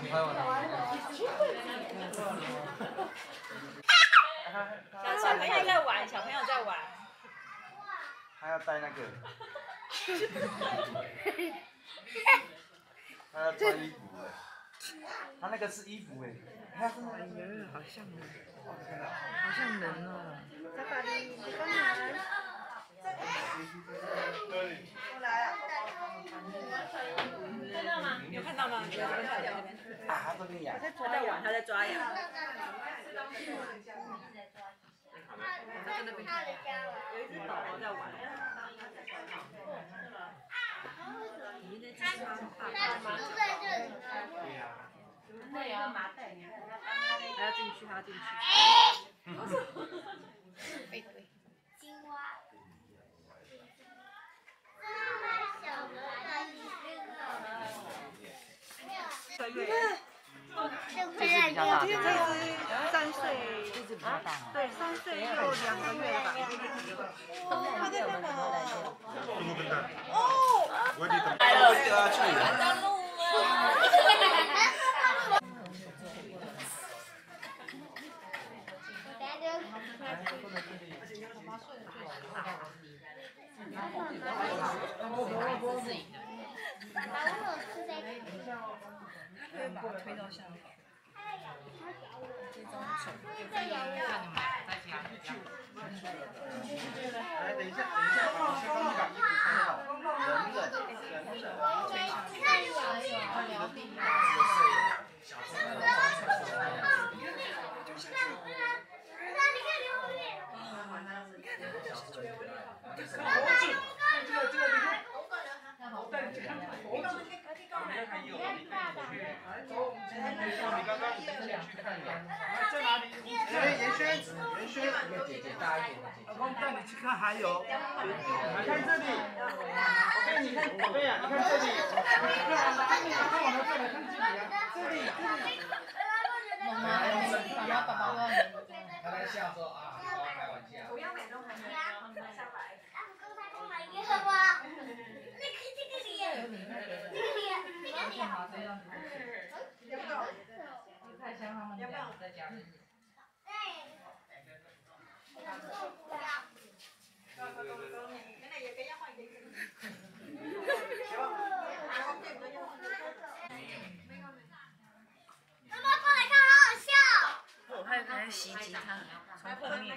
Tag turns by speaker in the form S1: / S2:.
S1: 拍完了。
S2: 小朋友在玩，小朋友在玩。
S1: 还要带那个。他要穿衣服他那个是衣服哎。哎呀，
S3: 好像人，好像人哦。在哪里？你在哪？
S2: 看到吗？有看到吗？有这边看这边。
S1: 啊，他这边牙。
S2: 他在玩，他在抓牙。他在那边看。有一只宝宝在玩。对呀。还要进去，还要进去。对对。
S4: 青蛙。
S3: 这只比较大，这只3岁，这只比较大，对，3岁又2个月了吧？他在干嘛？哦，
S1: 来了，丢下去了。
S2: 可以把它推到下面。
S1: 来，等一下，你先帮你把衣服穿好。你刚刚已经先去看了。在哪里？袁轩，一个姐姐大一点的姐姐。我带你去看还有。你看这里。OK， 你看宝贝啊，你看这里。看我们这里，看这里啊，这里。妈妈，爸爸问你。他在笑说啊，开玩笑。不要买东西。下来。好不好？那个这个脸，这个脸。太像他们俩在家里。妈妈过来看，好好笑。
S3: 我还有人袭击他，从后面。